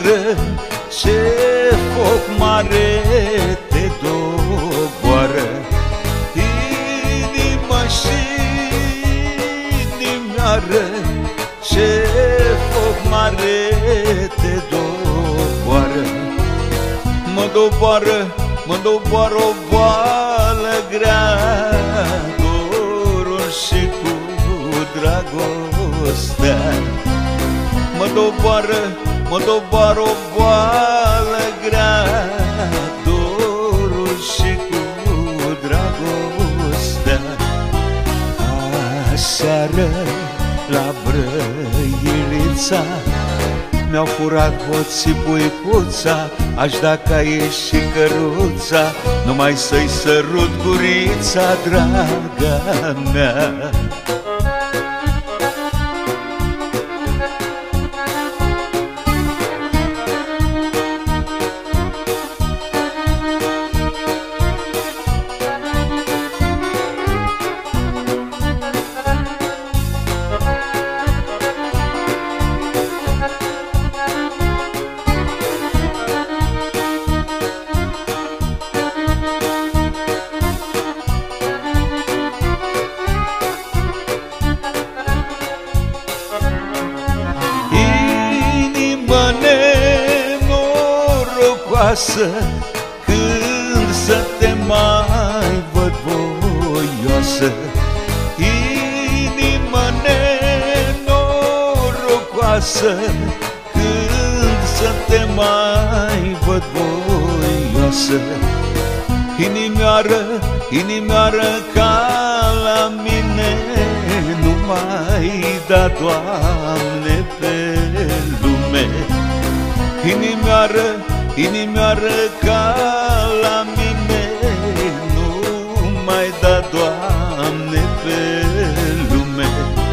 inimioară, ce foc mare te doboară. Inima și inimioară, ce foc mare te doboară. Mă doboară o boală grea, dorul și cu dragostea. Mă doboară o boală grea, dorul și cu dragostea. Aseară la Brăilița mi-au furat hoții puicuța, aș da ca ești și căruța, numai să-i sărut gurița, draga mea. Când să te mai văd voioasă, inimă nenorocoasă, când să te mai văd voioasă. Inimioară ca la mine, nu mai da, Doamne, pe lume. Inimioară ca la mine, nu mai da, Doamne, pe lume.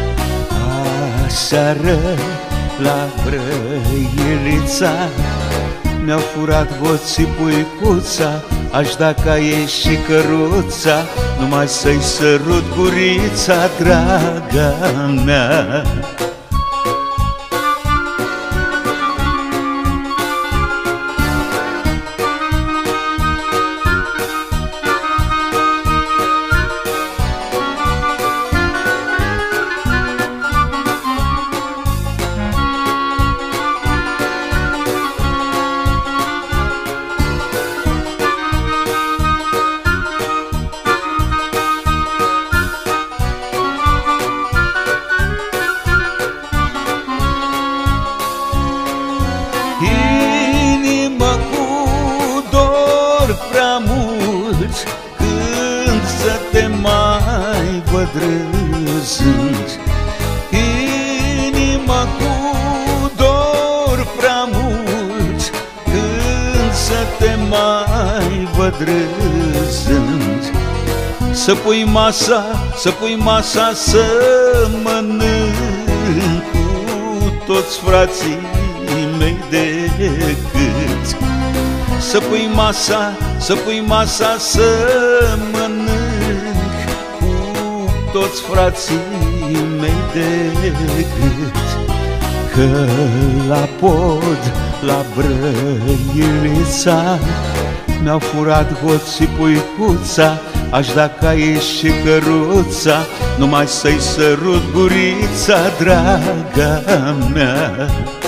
Aseară la Brăilița mi-au furat hoții puicuța, aș da ca ești și căruța, numai să-i sărut gurița, draga mea. Inima cu dor prea mult, când să te mai văd râzând. Inima cu dor prea mult, când să te mai văd râzând. Să pui masa să mănânc cu toți frații mei de cât. Să pui masa să mănânc cu toți frații mei de cât. Că la pod, la Brăilița mi-au furat hoții puicuța, aș da ca ești și căruța, numai să-i sărut gurița, draga mea.